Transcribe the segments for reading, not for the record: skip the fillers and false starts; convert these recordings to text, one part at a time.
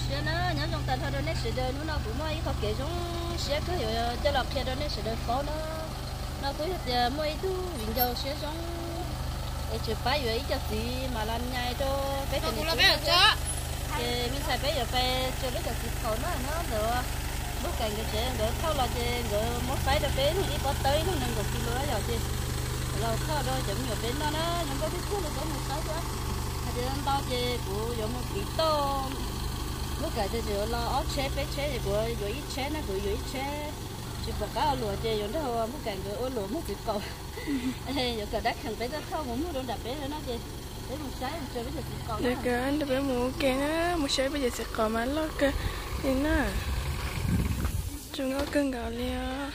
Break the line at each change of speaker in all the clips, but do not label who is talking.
xe nó nhớ trong tay thôi nó sẽ đời nó cũng mới có kể trong xe cứ hiểu cho lọc kia đó nó sẽ đời khó nó cứ mới thu viên dầu xe trong để chụp bài vậy cho gì mà làm nhai cho cái này thì mình xài bây giờ phải cho biết là gì khó nó được bức cảnh cái chế được thâu là chế được một phải được đến thì có tới nó nâng được kilo rồi chứ rồi khó rồi chấm nhiều đến nó nhưng có biết thuốc nó có một sáu nữa thì anh to chế của giống một kỹ to bức cảnh chế rồi lo ớt chế bé chế thì của rồi ít chế nó của rồi ít chế chỉ bọc cá lùa chế rồi đó bức cảnh rồi ôi lùa mất chỉ cầu thì rồi cả đất thằng bé nó không muốn đồ đạp bé nó chế để một trái một chơi bây giờ chỉ cầu
được rồi anh đập bé mua kèn á một trái bây giờ sẽ còn mà lo cơ thì nó chúng có cưng gạo leo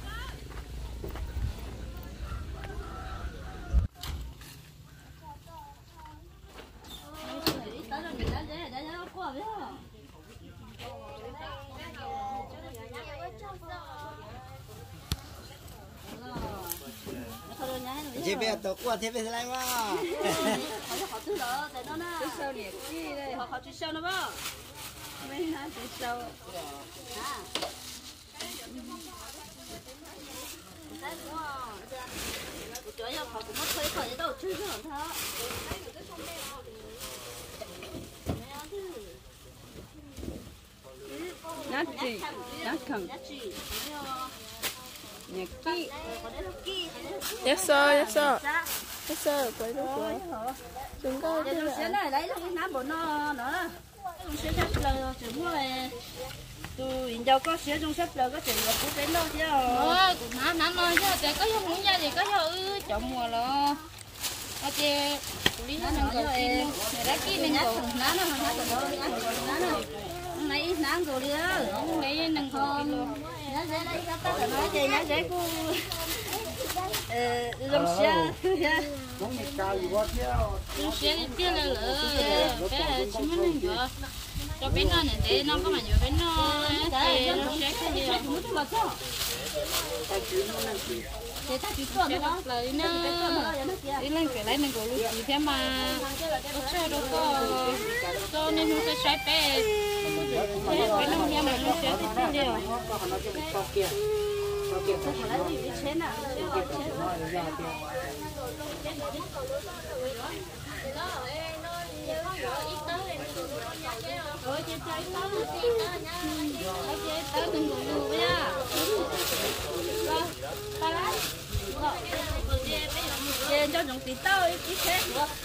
chị bé tổ qua thế bên này mà
họ thứ đó để nó nè sâu nhẹ chi đây họ chỉ sâu nó bao mấy nó chỉ sâu chỗ giờ họ cũng mất thuê khỏi đâu chứ không tháo nhát gì nhát khẩn nhát kỹ
yes sir quay đâu chúng có
cái này lấy cái ná bộ nó sẽ chắc là chỉ mua này tôi giờ có sẽ trong sắp là có chuyện là cũng đến đâu chứ
nó nói chứ để có dùng muốn ra thì có cho chọn mùa lo có che lý nó nâng cầu kim luôn để đã kia nâng cầu nó này nắng rồi đi á này nâng cầu kim luôn nó sẽ lấy cái tát nó chơi nó sẽ cu lông xe lông xe đi kia là lỡ cái chim nó nhiều cho bên nó này để nó có mà nhiều bên nó thì lông xe cái gì để ta chỉ tuần đó lấy nó đi lên cái lấy mình có lúc gì thế mà nó chơi đâu có cho nên nó sẽ xoay bé cái nó nghe mà nó sẽ thích điều cho những tí tao ít thế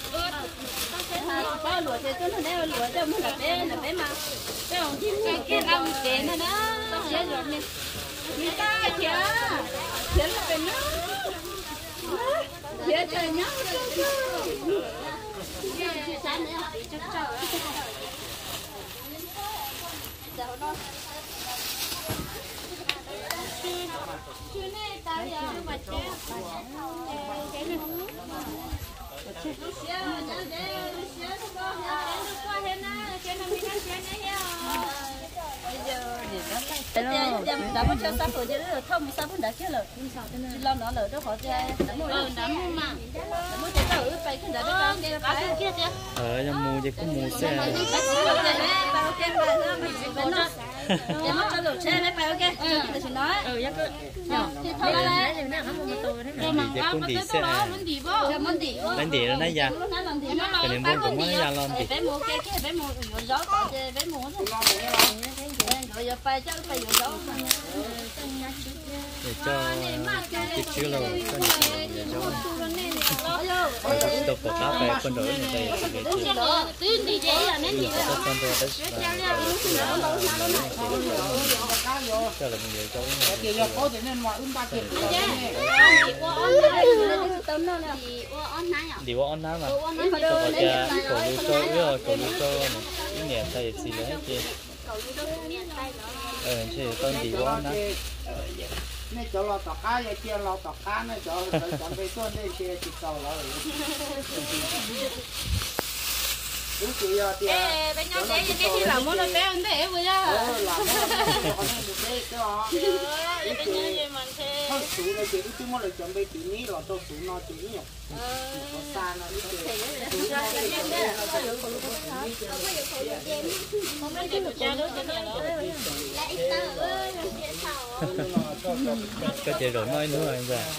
bao lúa thì tôi nói lúa cho mình là bé mà cái ông chim cái làm cái này đó tao sẽ rồi mình ta kìa kìa là bên nó kìa trời nhá sáng nữa chút chờ chưa này tao giờ mà chết cái này Lucia, Lucia, qua hết na, cái này mình ăn cái này nha. Bây giờ để đã muốn cho sắp rồi chứ không sắp vẫn đã chết rồi. Chỉ lo nó lỡ đó họ ra. Đấm mà. Muốn chạy tàu phải cái đó đó cái phải kia chứ.
Nhưng mua thì cũng mua xe.
Bao cái mà nó mình bên nó. Để mất cho đồ xe đấy bao cái. Tôi chỉ nói. Thì thôi là
lên địa nó ra cái niệm buồn cũng nó ra luôn thì
bé mua cái bé mua gió có bé mua rồi giờ phải cho phải gió
để cho cái chữ là cho tôi có cá về quân đội như vậy thì
tin đi vậy là nên gì
đó cho là mình về cho đi qua on mà có cha cổ lưu cho cái nhà xây gì nữa chứ chứ con đi qua nó
này cho lo tọt cá vậy chia lo tọt cá này cho về tuần đây chia chỉ cầu rồi đúng chị thì
bên nhau thế cái gì là muốn nó bé hơn thế bây giờ
làm nó cái đó không số này chị cứ muốn là chuẩn bị chị ní là tôi số nó chị nhỉ có xa nó đi
có chị rồi nói nữa anh ra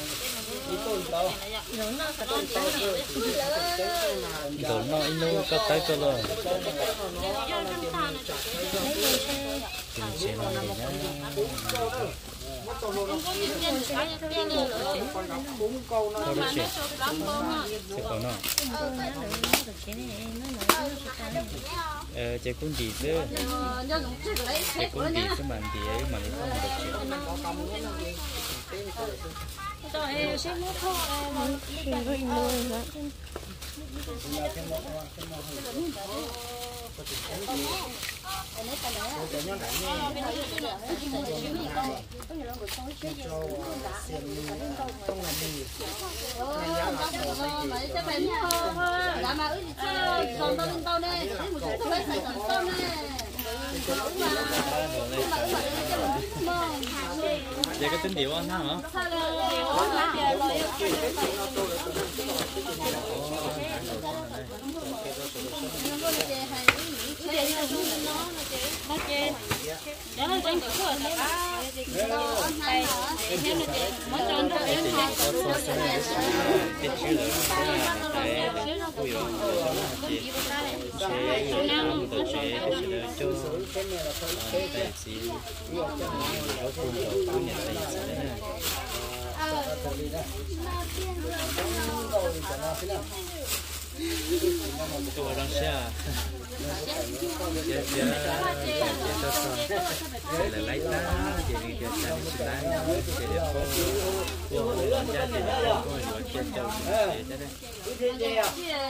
rồi nói nữa có tới cơ luôn thì chị nói thôi đó chị còn nó chị cũng gì chứ chị cũng gì chứ mà thì ấy mà không được chuyện vậy có tín hiệu anh hả? Tôi đang xe là lấy ta thì đi chơi sang đi lại thì để cô làm giá thì cô rồi chơi chơi để đây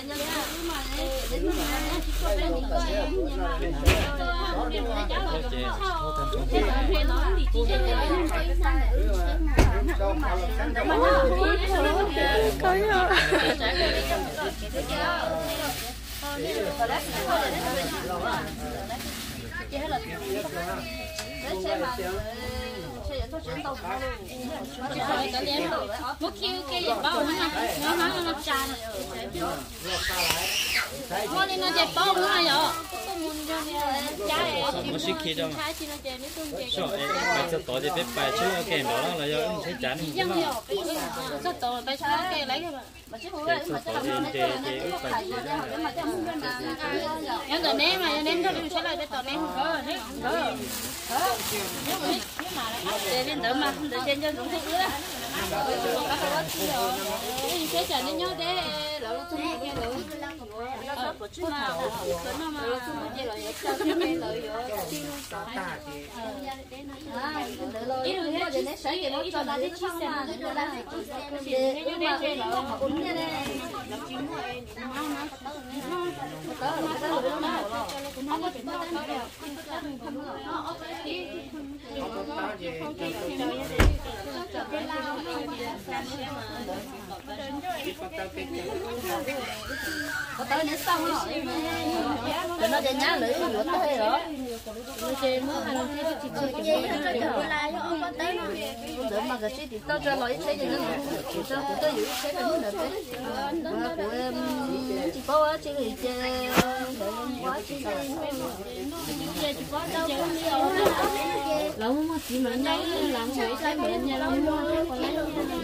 một kêu cái gì bao nó trà mua lên nó đẹp bao nữa rồi
một xí kia đâu mà sao em cho tỏi thì biết bài chứ kèm đó là do anh thấy chán không
sao tỏi bài chứ cái lấy cái mà chứ không phải em giờ ném mà ném cho mình sẽ lại cái tỏi ném không để bên đó mà để trên cho chúng thích nữa cái chả nên nhớ đấy là nó không cái nữa của chú nào nó mà cái loại cho cái này lợi ý được hết để nó sấy cái nó cho nó để chia sẻ nó là để mà cái nó uống như này có tới đến xong rồi nó để nhá lưỡi lửa tới rồi nó chơi mới ăn chỉ có gì hết rồi lại cho ông tới nó để mà cái gì tao cho lấy thế gì nữa chỉ cho của tôi giữ thế là nữa đấy của em chỉ có chỉ người chơi quá chỉ chỉ có đâu lâu mà chỉ mà nhảy làm người sai mình nhà lâu còn lấy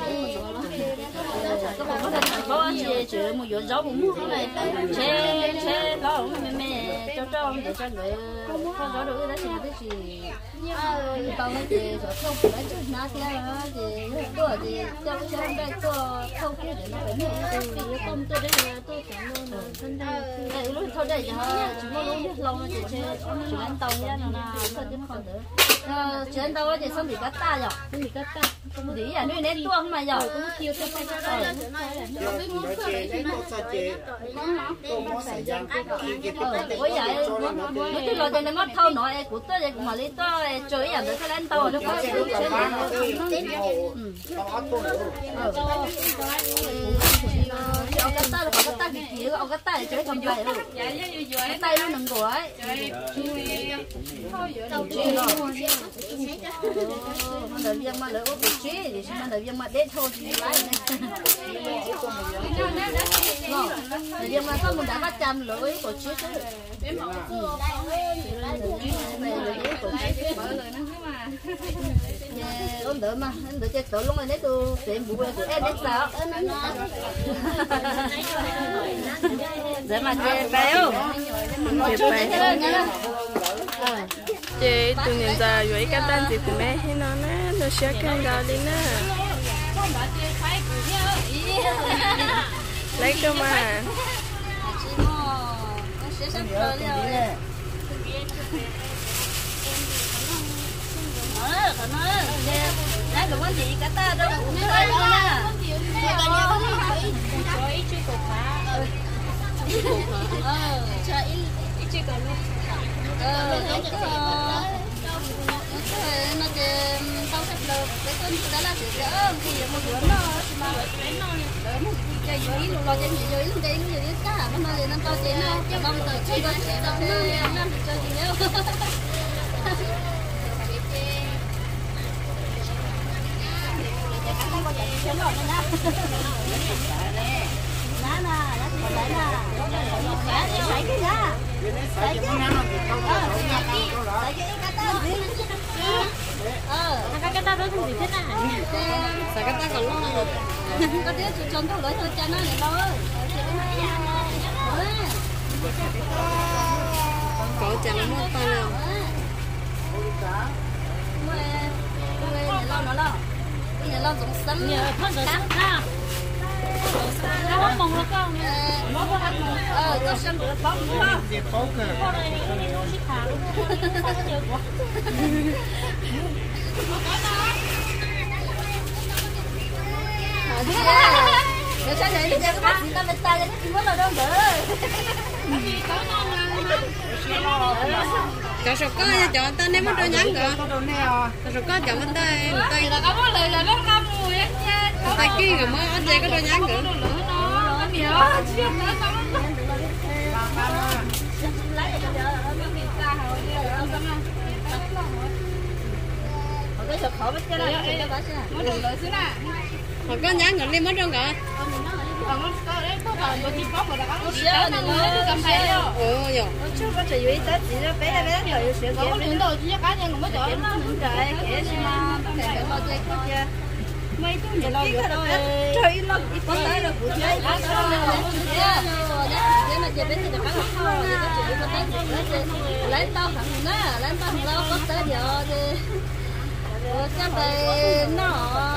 các bạn có thể có gì chứ một chỗ gió cũng cái này chế đó cũng mẹ cho để cho người con gió được đấy thì cái gì tao nói gì rồi không phải chút nào thì tôi thì cho cái đây tôi không kia để nó phải nhiều tôi công tôi đây là tôi phải luôn thân đây lúc thôi đây chỉ muốn
lâu nó chỉ chuyện tàu nhá nó là sao chứ không được chuyện tàu thì xong bị cắt ta rồi xong bị cắt ta không đi à nuôi nên tuông mà rồi cũng kêu cho con ôi vậy nó cứ lo cho nó mất thâu nói của tôi mà lấy tôi chơi à được cái lên tàu nó có chuyện ông cắt ta rồi cắt ta kiểu ông cắt ta chơi không phải luôn cái tay nó nặng của ấy mà đợi viên mà lỡ ốp bị trí thì mà đợi viên mà đến thôi thì lái này đợi viên mà có một đã bắt trăm lỗi của trí chứ ôm đỡ mà anh đỡ chơi tổ luôn rồi đấy tôi tiệm bụi của em đến sao để mà chơi béo
chị tụi nhìn giờ vậy cái tên gì tụi mẹ hay nó nó sẽ càng gạo đi nè lấy cơ mà
nãy được con gì cả ta đâu cũng thấy đâu nè nó chơi tao sắp lợp cái con đó là chỉ đỡ khi một đứa nó mà đỡ nó chơi gì luôn lo chơi gì chơi luôn chơi gì hết cả nó mà nó tao chơi nó cho mong tao chơi con chơi tao nó chơi gì nữa cái ta đó không gì thế nào cái ta còn lo rồi có đứa chụp tròn thôi cho nó này lo
có chả nó mất tay nào
nó lo cái lo giống sấm
nhờ thôi rồi sao nó mong nó con
nó sấm được bóng đúng không để sao này đi ra cái bác sĩ ta bên tay nó chỉ muốn là đâu nữa
cho số có cho tên em mất đôi nhắn rồi cho số có cho bên tay tay
là có lời là nó cam mùi á nha
tay kia rồi mới anh dây có đôi nhắn rồi
cái khẩu bên kia là cái đó chứ
mới được lợi xíu nè
họ có nhắn rồi lên mất rồi
chưa có chuyện gì tới chỉ nó bé rồi sửa
có điện đồ chỉ cá nhân mới đỡ nó
trời kể mà cái lo chơi có chưa
mấy thứ gì lo
trời nó có tới là của chơi cái nó chơi bên thì nó có không có chuyện có tới lấy tao thằng nó lấy tao thằng nó có tới giờ thì chắc về nó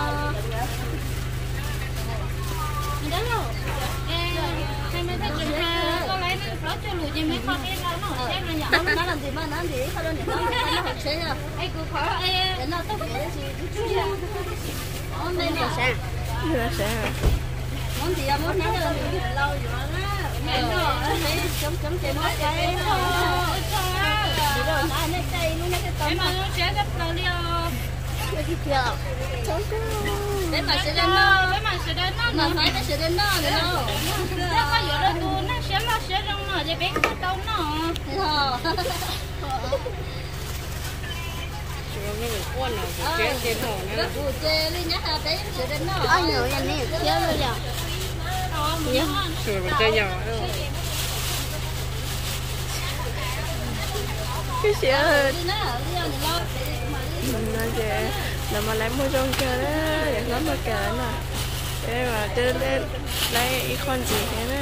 đó rồi hay mấy cái chuyện có lấy nó cho lùi gì mấy con cái nó xem là nhỏ
nó làm gì mà nó làm gì không đâu nó học xe à
ai cứ khó ai
nó tao phải gì hôm nay là sao
là sao
món gì món nấu là lâu rồi đó thấy chấm chơi món cái rồi nó này đây nó cái tôm
mà nó sẽ rất là liều
để mà sẽ đến nó
mà
phải nó sẽ đến nó nữa
nó có giờ đó tôi nó sẽ trong nó để bé cái tôm nó
cụ chê đi nhắc là bé sẽ đến nó
anh nhớ là nè chơi rồi giờ
sửa một chơi nhỏ cái gì ơi nó về là mà lấy mua trong kia đó để nó mà kể nè để mà đưa lên lấy ít con gì thế nè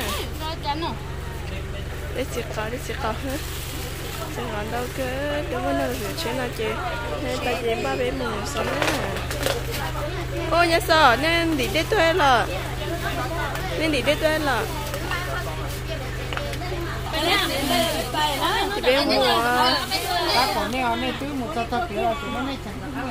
để chỉ có hết sẽ còn đâu cứ đừng có nào việc chuyện nào chị nên ta chỉ ba bé mình sống nè ôi nhá sợ nên đi đến thuê là nên đi đến thuê là chị bé mua
các con này tứ một tao tao kiểu là tụi nó này chẳng hạn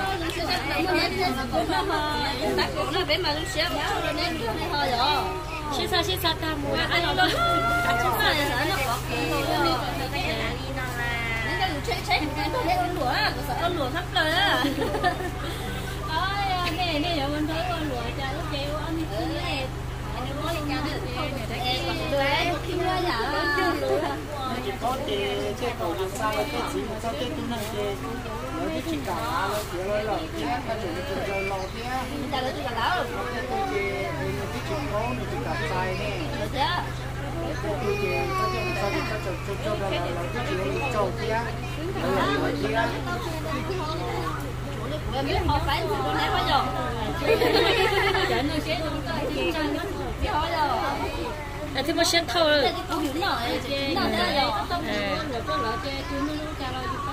bác cũng là bé mà lúc xếp cho nên thôi rồi
xin sao ta mua
anh nó đó chắc là nó có những cái chơi chơi cái nó lấy lúa sợ lúa thấp rồi á
nè giờ mình thấy con lúa cha lúc chiều ăn cái này anh nói cái này
đấy một khi mua giả
chỉ có cái cầu làm sao cái gì mà sao cái túi này cái nó cái chỉ cả nó chỉ là cái chuyện cái lo thế
người ta lấy cho cả lão
cái chỉ có nó chỉ cả sai nè
được chưa
cái gì sao cho là cái chuyện trâu kia
em biết không phải gì con này bao giờ
chợ nơi sẽ
biết bao giờ
là thứ mà sẽ thâu rồi
cái gì cũng hiểu nổi nó thế rồi
rồi có lỡ chơi chúng nó trả lời